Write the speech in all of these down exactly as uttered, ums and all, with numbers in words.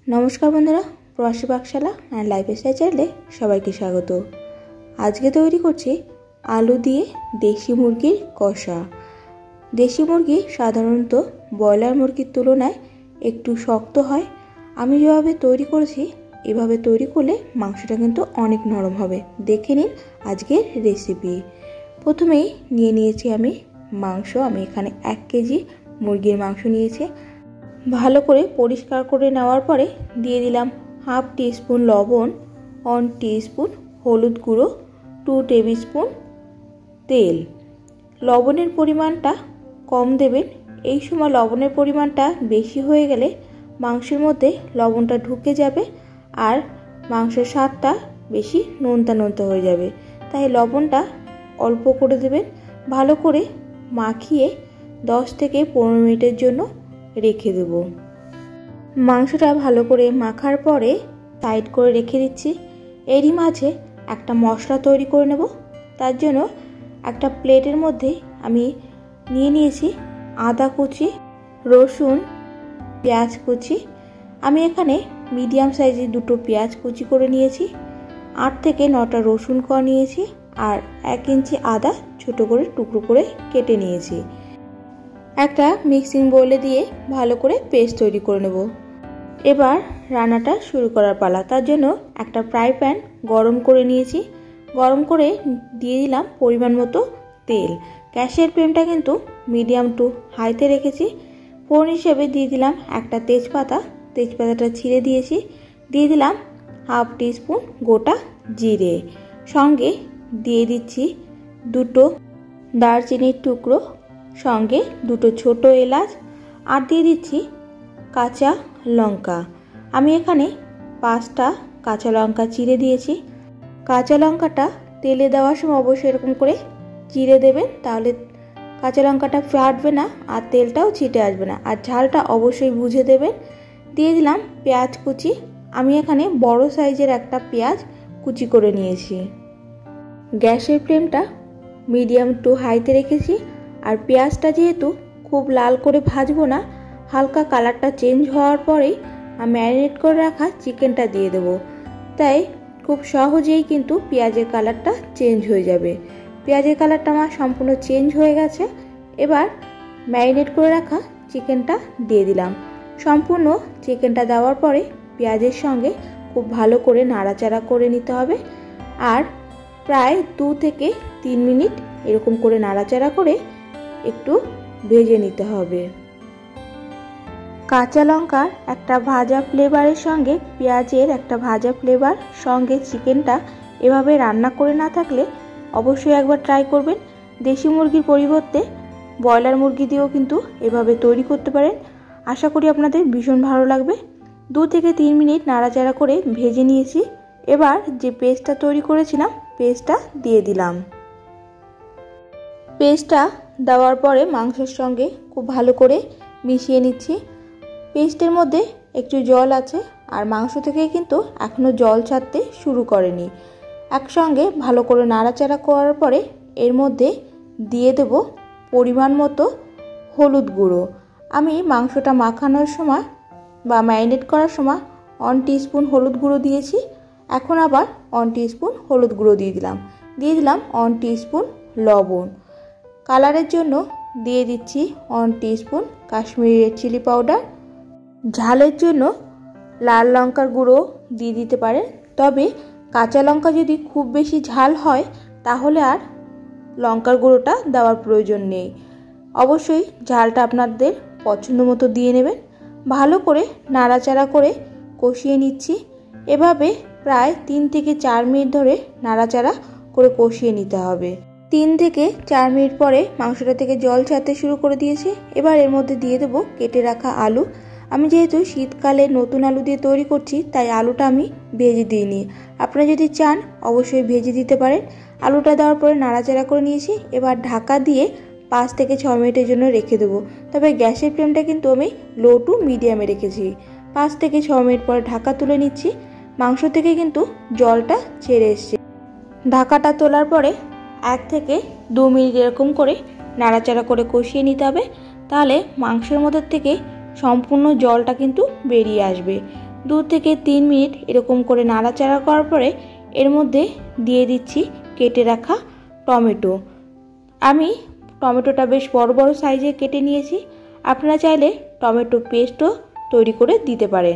नमस्कार बंधुरा प्रवासी पाकशाला एंड लाइफस्टाइल चैनेले सबाइके स्वागत। आज के तैरी करछि आलू दिए देशी मुरगिर कषा। देशी मुरगी साधारणत ब्रयलार मुरगिर तुलनाय एकटू शक्त हय। आमी जेभाবে तैरी करेछि एभाবে तैरी करले मांसटा किन्तु अनेक नरम हबे। देखे निन आजकेर रेसिपि। प्रथमेई निये नियेछि आमी मांस। आमी एखाने एक केजी मुरगिर मांस नियेछि। भालो करे परिष्कार करे नेওয়ার परे दिए दिलाम हाफ टी स्पून लवण, वन टी स्पून हलुद गुঁড়ো, टू टेबिल स्पून तेल। लवणेर परिमाणटा कम देবেন। এই সময় লবণের পরিমাণটা বেশি হয়ে গেলে মাংসের মধ্যে লবণটা ঢুকে যাবে আর মাংসের স্বাদটা বেশি নোনতা নোনতা হয়ে যাবে। তাই লবণটা অল্প করে দেবেন। ভালো করে মাখিয়ে দশ থেকে পনেরো মিনিটের জন্য রেখে দেব। মাংসটা ভালো করে মাখার পরে সাইড করে রেখে দিচ্ছি। এরই মাঝে একটা মশলা তৈরি করে নেব। তার জন্য একটা প্লেটের মধ্যে আমি নিয়ে নিয়েছি আদা কুচি, রসুন, পেঁয়াজ কুচি। আমি এখানে মিডিয়াম সাইজের দুটো পেঁয়াজ কুচি করে নিয়েছি। আট থেকে নটা রসুন কোয়া নিয়েছি আর এক ইঞ্চি আদা ছোট করে টুকরো করে কেটে নিয়েছি। একটা মিক্সিং বোলে দিয়ে ভালো করে পেস্ট তৈরি করে নেব। এবার রান্নাটা শুরু করার পালা। তার জন্য একটা ফ্রাই প্যান গরম করে নিয়েছি। গরম করে দিয়ে দিলাম পরিমাণ মতো তেল। গ্যাসের ফ্লেমটা কিন্তু মিডিয়াম টু হাইতে রেখেছি। ফোড়ন হিসেবে দিয়ে দিলাম একটা তেজপাতা। তেজপাতাটা ছিঁড়ে দিয়েছি। দিয়ে দিলাম হাফ টি স্পুন গোটা জিরে। সঙ্গে দিয়ে দিচ্ছি দুটো দারচিনির টুকরো, সঙ্গে দুটো ছোট এলাচ আর দিয়ে দিচ্ছি কাঁচা লঙ্কা। আমি এখানে পাঁচটা কাঁচা লঙ্কা চিড়ে দিয়েছি। কাঁচা লঙ্কাটা তেলে দেওয়ার সময় অবশ্যই এরকম করে চিড়ে দেবেন, তাহলে কাঁচা লঙ্কাটা ফাটবে না আর তেলটাও ছিটে আসবে না। আর ঝালটা অবশ্যই বুঝে দেবেন। দিয়ে দিলাম পেঁয়াজ কুচি। আমি এখানে বড় সাইজের একটা পেঁয়াজ কুচি করে নিয়েছি। গ্যাসের ফ্লেমটা মিডিয়াম টু হাইতে রেখেছি। আর পেঁয়াজটা যেহেতু খুব লাল করে ভাজবো না, হালকা কালারটা চেঞ্জ হওয়ার পরেই ম্যারিনেট করে রাখা চিকেনটা দিয়ে দেব। তাই খুব সহজেই কিন্তু পেঁয়াজের কালারটা চেঞ্জ হয়ে যাবে। পেঁয়াজের কালারটা আমার সম্পূর্ণ চেঞ্জ হয়ে গেছে। এবার ম্যারিনেট করে রাখা চিকেনটা দিয়ে দিলাম। সম্পূর্ণ চিকেনটা দেওয়ার পরে পেঁয়াজের সঙ্গে খুব ভালো করে নাড়াচাড়া করে নিতে হবে। আর প্রায় দু থেকে তিন মিনিট এরকম করে নাড়াচাড়া করে একটু ভেজে নিতে হবে। কাঁচা লঙ্কার একটা ভাজা ফ্লেভারের সঙ্গে পেঁয়াজের একটা ভাজা ফ্লেভার সঙ্গে চিকেনটা এভাবে রান্না করে না থাকলে অবশ্যই একবার ট্রাই করবেন। দেশি মুরগির পরিবর্তে ব্রয়লার মুরগি দিয়েও কিন্তু এভাবে তৈরি করতে পারেন। আশা করি আপনাদের ভীষণ ভালো লাগবে। দু থেকে তিন মিনিট নাড়াচাড়া করে ভেজে নিয়েছি। এবার যে পেস্টটা তৈরি করেছিলাম পেস্টটা দিয়ে দিলাম। পেস্টটা দেওয়ার পরে মাংসের সঙ্গে খুব ভালো করে মিশিয়ে নিচ্ছি। পেস্টের মধ্যে একটু জল আছে আর মাংস থেকে কিন্তু এখনও জল ছাড়তে শুরু করেনি। একসঙ্গে ভালো করে নাড়াচাড়া করার পরে এর মধ্যে দিয়ে দেব পরিমাণ মতো হলুদ গুঁড়ো। আমি মাংসটা মাখানোর সময় বা ম্যারিনেট করার সময় ওয়ান টিস্পুন হলুদ গুঁড়ো দিয়েছি। এখন আবার ওয়ান টিস্পুন হলুদ গুঁড়ো দিয়ে দিলাম। দিয়ে দিলাম ওয়ান টিস্পুন লবণ। কালারের জন্য দিয়ে দিচ্ছি one teaspoon Kashmiri red chilli powder. ঝালের জন্য লাল লঙ্কার গুঁড়ো দিয়ে দিতে পারেন। তবে কাঁচা লঙ্কা যদি খুব বেশি ঝাল হয় তাহলে আর লঙ্কার গুঁড়োটা দেওয়ার প্রয়োজন নেই। অবশ্যই ঝালটা আপনাদের পছন্দ মতো দিয়ে নেবেন। ভালো করে নাড়াচাড়া করে কষিয়ে নিচ্ছি। এভাবে প্রায় তিন থেকে চার মিনিট ধরে নাড়াচাড়া করে কষিয়ে নিতে হবে। তিন থেকে চার মিনিট পরে মাংসটা থেকে জল ছাড়তে শুরু করে দিয়েছে। এবার এর মধ্যে দিয়ে দেবো কেটে রাখা আলু। আমি যেহেতু শীতকালে নতুন আলু দিয়ে তৈরি করছি তাই আলুটা আমি ভেজে দিইনি। আপনারা যদি চান অবশ্যই ভেজে দিতে পারেন। আলুটা দেওয়ার পরে নাড়াচাড়া করে নিয়েছি। এবার ঢাকা দিয়ে পাঁচ থেকে ছ মিনিটের জন্য রেখে দেবো। তবে গ্যাসের ফ্লেমটা কিন্তু আমি লো টু মিডিয়ামে রেখেছি। পাঁচ থেকে ছ মিনিট পরে ঢাকা তুলে নিচ্ছি। মাংস থেকে কিন্তু জলটা ছেড়ে এসছে। ঢাকাটা তোলার পরে এক থেকে দু মিনিট এরকম করে নাড়াচাড়া করে কষিয়ে নিতে হবে। তাহলে মাংসের মধ্যে থেকে সম্পূর্ণ জলটা কিন্তু বেরিয়ে আসবে। দু থেকে তিন মিনিট এরকম করে নাড়াচাড়া করার পরে এর মধ্যে দিয়ে দিচ্ছি কেটে রাখা টমেটো। আমি টমেটোটা বেশ বড় বড় সাইজে কেটে নিয়েছি। আপনারা চাইলে টমেটো পেস্টও তৈরি করে দিতে পারেন।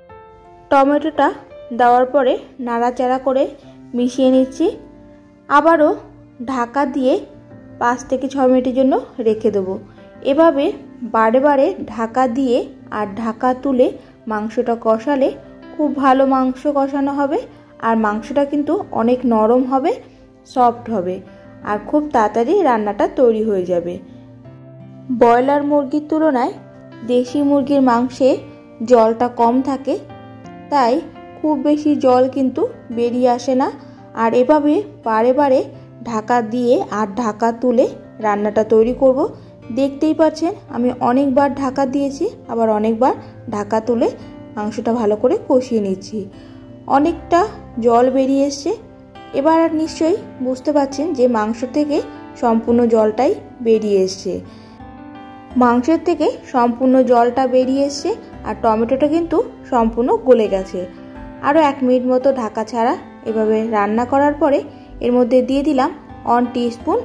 টমেটোটা দেওয়ার পরে নাড়াচাড়া করে মিশিয়ে নিচ্ছি। আবারও ঢাকা দিয়ে পাঁচ থেকে ছয় মিনিটের জন্য রেখে দেবো। এভাবে বারে বারে ঢাকা দিয়ে আর ঢাকা তুলে মাংসটা কষালে খুব ভালো মাংস কষানো হবে, আর মাংসটা কিন্তু অনেক নরম হবে, সফট হবে, আর খুব তাড়াতাড়ি রান্নাটা তৈরি হয়ে যাবে। ব্রয়লার মুরগির তুলনায় দেশি মুরগির মাংসে জলটা কম থাকে, তাই খুব বেশি জল কিন্তু বেরিয়ে আসে না। আর এভাবে বারে বারে ঢাকা দিয়ে আর ঢাকা তুলে রান্নাটা তৈরি করব। দেখতেই পাচ্ছেন আমি অনেকবার ঢাকা দিয়েছি, আবার অনেকবার ঢাকা তুলে মাংসটা ভালো করে কষিয়ে নিচ্ছি। অনেকটা জল বেরিয়ে এসছে। এবার নিশ্চয়ই বুঝতে পারছেন যে মাংস থেকে সম্পূর্ণ জলটাই বেরিয়ে এসছে। মাংসের থেকে সম্পূর্ণ জলটা বেরিয়ে এসছে আর টমেটোটা কিন্তু সম্পূর্ণ গলে গেছে। আরও এক মিনিট মতো ঢাকা ছাড়া এভাবে রান্না করার পরে এর মধ্যে দিয়ে দিলাম ওয়ান টিস্পুন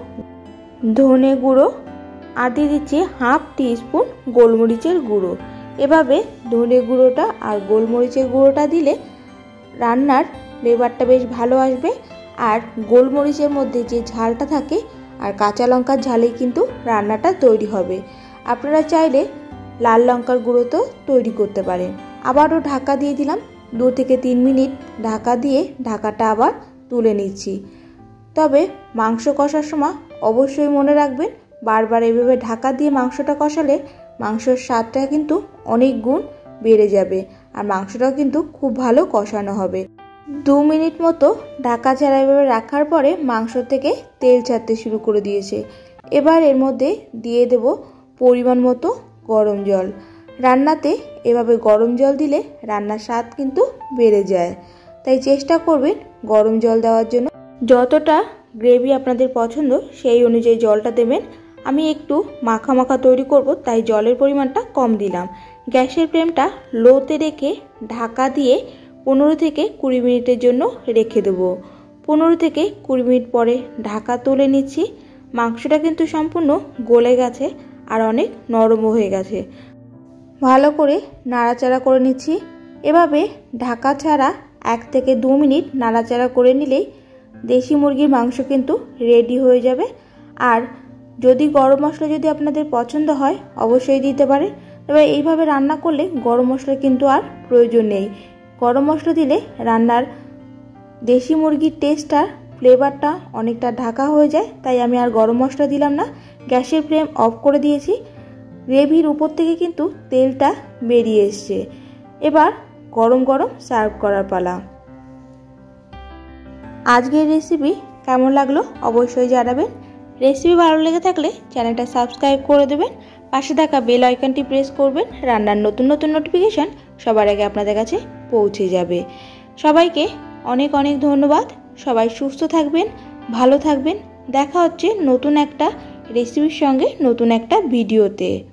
ধনে গুঁড়ো আর দিয়ে দিচ্ছি হাফ টিস্পুন গোলমরিচের গুঁড়ো। এভাবে ধনে গুঁড়োটা আর গোলমরিচের গুঁড়োটা দিলে রান্নার ফ্লেভারটা বেশ ভালো আসবে। আর গোলমরিচের মধ্যে যে ঝালটা থাকে আর কাঁচা লঙ্কার ঝালেই কিন্তু রান্নাটা তৈরি হবে। আপনারা চাইলে লাল লঙ্কার গুঁড়ো তো তৈরি করতে পারেন। আবারও ঢাকা দিয়ে দিলাম। দু থেকে তিন মিনিট ঢাকা দিয়ে ঢাকাটা আবার তুলে নিচ্ছি। তবে মাংস কষার সময় অবশ্যই মনে রাখবেন, বারবার এভাবে ঢাকা দিয়ে মাংসটা কষালে মাংসের স্বাদটা কিন্তু অনেক গুণ বেড়ে যাবে, আর মাংসটাও কিন্তু খুব ভালো কষানো হবে। দু মিনিট মতো ঢাকা ছাড়া এভাবে রাখার পরে মাংস থেকে তেল ছাড়তে শুরু করে দিয়েছে। এবার এর মধ্যে দিয়ে দেব পরিমাণ মতো গরম জল। রান্নাতে এভাবে গরম জল দিলে রান্নার স্বাদ কিন্তু বেড়ে যায়, তাই চেষ্টা করবেন গরম জল দেওয়ার জন্য। যতটা গ্রেভি আপনাদের পছন্দ সেই অনুযায়ী জলটা দেবেন। আমি একটু মাখা মাখা তৈরি করব, তাই জলের পরিমাণটা কম দিলাম। গ্যাসের ফ্লেমটা লোতে রেখে ঢাকা দিয়ে পনেরো থেকে কুড়ি মিনিটের জন্য রেখে দেবো। পনেরো থেকে কুড়ি মিনিট পরে ঢাকা তুলে নিচ্ছি। মাংসটা কিন্তু সম্পূর্ণ গলে গেছে আর অনেক নরমও হয়ে গেছে। ভালো করে নাড়াচাড়া করে নিচ্ছি। এভাবে ঢাকা ছাড়া এক থেকে দু মিনিট নাড়াচাড়া করে নিলেই দেশি মুরগির মাংস কিন্তু রেডি হয়ে যাবে। আর যদি গরম মশলা যদি আপনাদের পছন্দ হয় অবশ্যই দিতে পারেন, তবে এইভাবে রান্না করলে গরম মশলা কিন্তু আর প্রয়োজন নেই। গরম মশলা দিলে রান্নার দেশি মুরগির টেস্টটা ফ্লেভারটা অনেকটা ঢাকা হয়ে যায়, তাই আমি আর গরম মশলা দিলাম না। গ্যাসের ফ্লেম অফ করে দিয়েছি। গ্রেভির উপর থেকে কিন্তু তেলটা বেরিয়ে এসছে। এবার গরম গরম সার্ভ করার পালা। আজকের রেসিপি কেমন লাগলো অবশ্যই জানাবেন। রেসিপি ভালো লেগে থাকলে চ্যানেলটা সাবস্ক্রাইব করে দেবেন, পাশে থাকা বেল আইকনটি প্রেস করবেন। রান্নার নতুন নতুন নোটিফিকেশান সবার আগে আপনাদের কাছে পৌঁছে যাবে। সবাইকে অনেক অনেক ধন্যবাদ। সবাই সুস্থ থাকবেন, ভালো থাকবেন। দেখা হচ্ছে নতুন একটা রেসিপির সঙ্গে নতুন একটা ভিডিওতে।